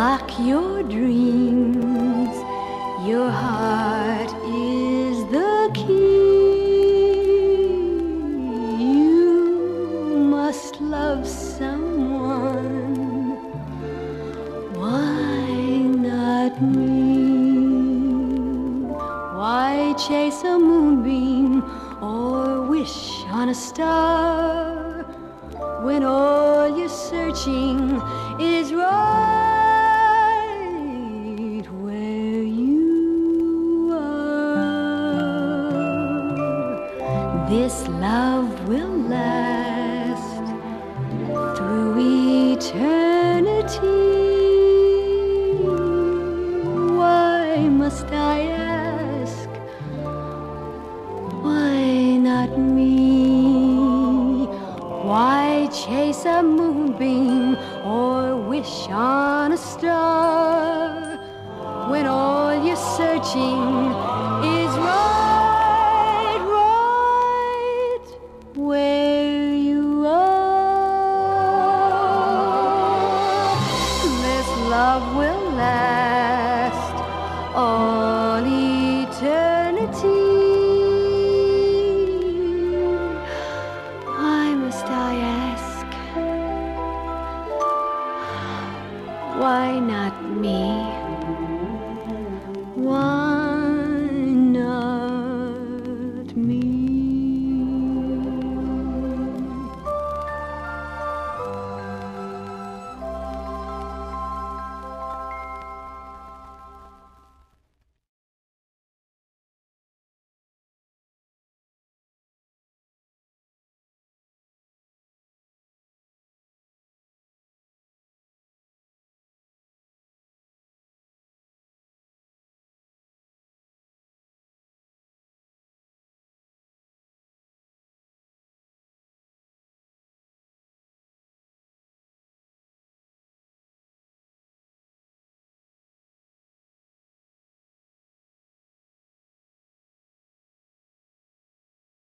unlock your dreams. Your heart is the key. You must love someone. Why not me? Why chase a moonbeam or wish on a star when all you're searching is right where you are? This love will last through eternity. Why must I ask? Why not me? Why chase a moonbeam or wish on a star when all you're searching is right where you are? This love will last all eternity. Why must I ask? Why not me? Why